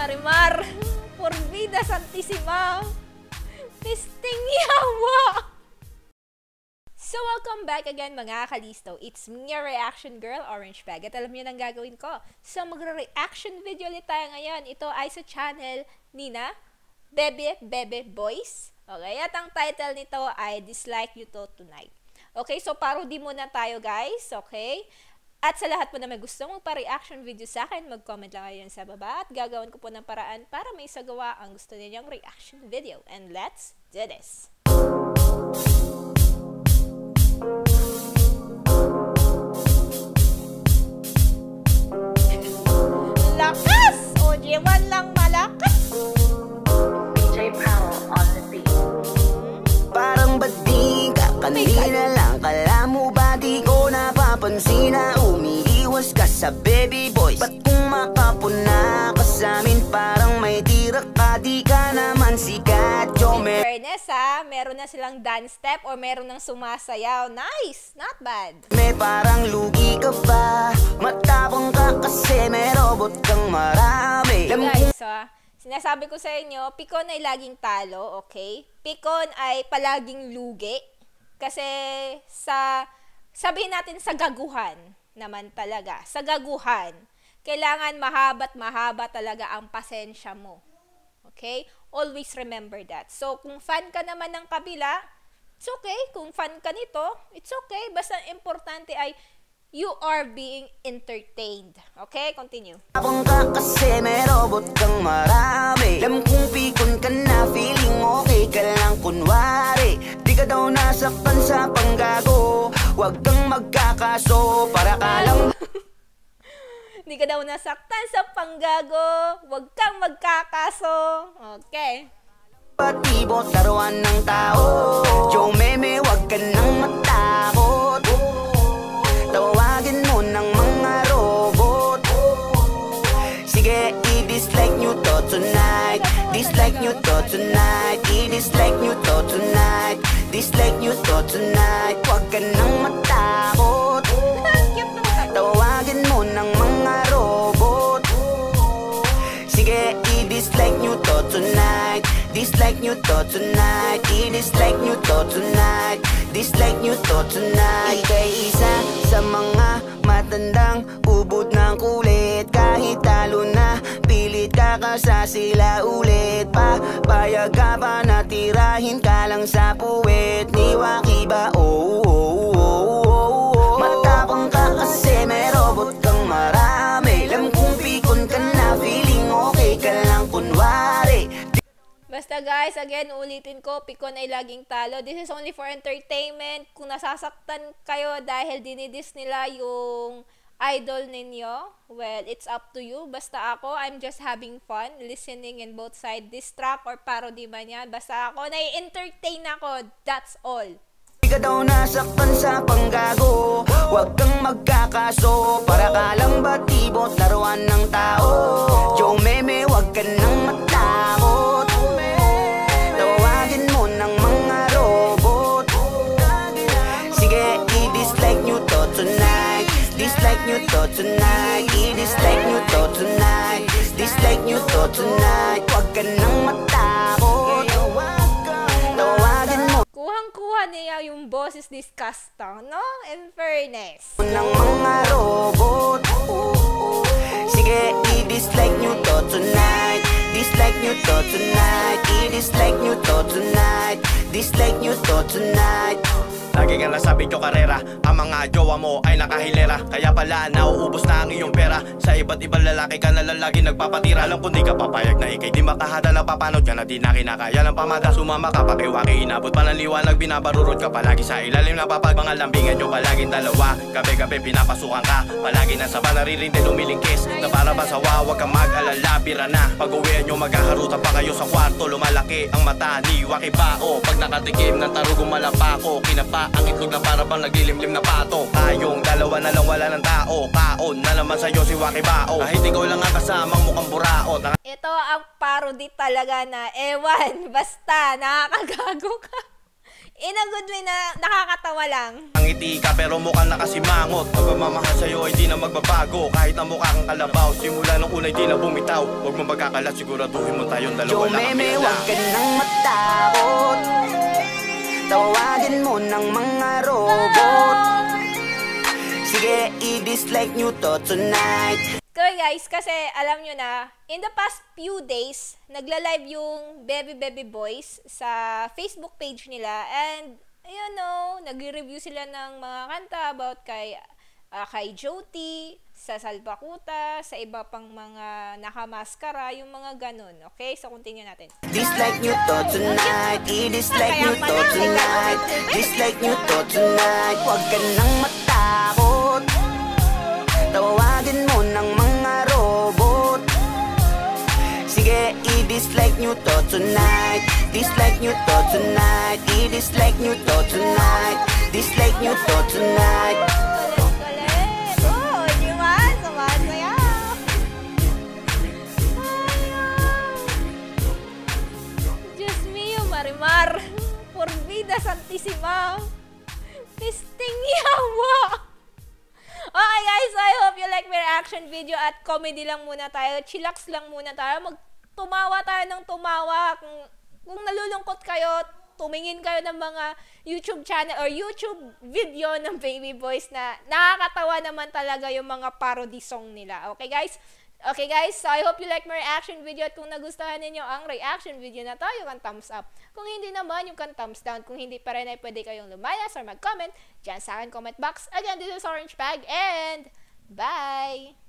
Marimar, por vida santissima, Misting yawa! So, welcome back again mga kalisto. It's me, your reaction girl, Orange Bag. At alam niyo nang gagawin ko. So, magre-reaction video ulit tayo ngayon. Ito ay sa channel Nina, Bebe Boys. Okay, at ang title nito ay Dislike You To Tonight. Okay, so parody muna tayo guys. Okay? At sa lahat po na may gusto magpa-reaction video sa akin, mag-comment lang kayo sa baba at gagawin ko po ng paraan para may sagawa ang gusto ninyong reaction video. And let's do this! Lakas! O, J1 lang malakas! DJ Powell on the beat. Parang bading ka, kanina lang. Kala mo ba di ko napapansin na umiiwas ka sa baby boys? Ba't kung makapuna ka sa amin, parang may tira ka, di ka naman sikat. In fairness ha, meron na silang dance step or meron nang sumasayaw. Nice! Not bad. May parang lugi ka ba? Matapang ka kasi may robot kang marami. Guys, sinasabi ko sa inyo, Pikon ay laging talo, okay? Pikon ay palaging lugi. Kasi sabihin natin sa gaguhan naman talaga. Sa gaguhan, kailangan mahaba't mahaba talaga ang pasensya mo. Okay? Always remember that. So, kung fan ka naman ng kabila, it's okay. Kung fan ka nito, it's okay. Basta importante ay you are being entertained. Okay? Continue. Tapang ka kasi may robot kang marami. Alam kong pikon ka na, feeling okay ka lang kunwari. Di ka daw nasaktan sa panggago, huwag kang magkakaso, para ka lang. Di ka daw nasaktan sa panggago, huwag kang magkakaso. Okay. Patibot, laruan ng tao. Joe Meme, huwag ka nang matakot. Tawagin mo ng mga robot. Sige, i-dislike nyo to tonight. Dislike nyo to tonight. I-dislike nyo to tonight. Dislike nyo to tonight. Huwag ka nang matakot. Tawagin mo ng mga robot. Sige, i-dislike nyo to tonight. Dislike nyo to tonight. I-dislike nyo to tonight. Dislike nyo to tonight. Ika'y isa sa mga matandang ubod ng kulit. Kahit talo na, pilit ka sa sila ulit. Papayag ka pa na tirahin ka lang sa puwet ni Waki ba? Matapang ka kasi may robot kang marami. Alam kong pikon ka na, feeling okay ka lang kunwari. Basta guys, again, ulitin ko, Pikon ay laging talo. This is only for entertainment. Kung nasasaktan kayo dahil dinidis nila yung idol ninyo, well, it's up to you. Basta ako, I'm just having fun listening in both sides. This track or parody man yan. Basta ako, nai-entertain ako. That's all. Di ka daw nasaktan sa panggago, huwag kang magkakaso, para ka lang batibot, laruan ng tao. Joe Meme, huwag ka nang matakot. Tawagin mo ng mga robot. Sige, i-dislike nyo to tonight. Dislike nyo to tonight. I-dislike nyo to tonight. Dislike nyo to tonight. Huwag ka nang matakot. Tawagin mo Kuhang-kuha niya yung boses disgusting, no? In fairness. ng mga robot. Sige, i-dislike nyo to tonight. Dislike nyo to tonight. I-dislike nyo to tonight. Dislike nyo to tonight. Lagi nga nasabi nyo karera, ang mga jowa mo ay nakahilera. Kaya pala nauubos na ang iyong pera. Sa iba't ibang lalaki ka na lang lagi nagpapatira. Alam kung di ka papayag na ikay di makahada na papanod ka na di na kinakaya ng pamada. Sumama ka pakiwaki, inabot pa ng liwanag, binabarurot ka palagi sa ilalim na papag. Mga lambingan nyo palaging dalawa, gabi-gabi pinapasukan ka. Palagi na sa banaririn din umilingkis, na para ba sawa, huwag kang mag-alala, bira na. Pag-uwian nyo maghaharutan pa kayo sa kwarto. Lumalaki ang mata ni Waki Bao. Pag nakatikim ng tarugong malapako, kinapa ang itlog na para bang naglilimlim na pato. Tayong dalawa na lang wala ng tao. Kaon na naman sa'yo si Waki Bao. Kahit ikaw lang ang kasamang mukhang buraot. Ito ang parody talaga na, ewan, basta nakakagago ka. In a good way na nakakatawa lang. Ang ngiti ka pero mukhang nakasimangot. Pagmamahal sa'yo ay di na magbabago. Kahit na mukha kang kalabaw, simula nung una di na bumitaw. Huwag mo magkakalat, siguraduhin mo tayong dalawa Joe lang ang Meme, kilala. wag ka nang matakot. Tawagin mo ng mga robot. Sige, i-dislike nyo to tonight. Okay guys, kasi alam nyo na, in the past few days, nagla-live yung Bebe Boys sa Facebook page nila. And, you know, nag-review sila ng mga kanta about kay Joti, sa Salbakuta, sa iba pang mga nakamaskara, yung mga ganun. Okay? So, continue natin. Dislike nyo to tonight. I-dislike nyo to tonight. Dislike nyo to tonight. Huwag ka nang matakot. Tawagin mo ng mga robot. Sige, i-dislike nyo to tonight. Dislike nyo to tonight. I-dislike nyo to tonight. Dislike nyo to tonight. Kulit! Oh, di ba? Sumasayaw! Diyos mio, Marimar! Porvida Santissima! Pisting yawa! Okay guys, so I hope you like my reaction video at comedy lang muna tayo. Chillax lang muna tayo. Tumawa tayo ng tumawa. Kung nalulungkot kayo, tumingin kayo ng mga YouTube channel or YouTube video ng Baby Boys na nakakatawa naman talaga yung mga parody song nila. Okay guys? Okay guys, so I hope you like my reaction video at kung nagustuhan ninyo ang reaction video na to, you can thumbs up. Kung hindi naman, you can thumbs down. Kung hindi pa rin ay pwede kayong lumayas or mag-comment dyan sa akin comment box. Again, this is Orange Bag and bye!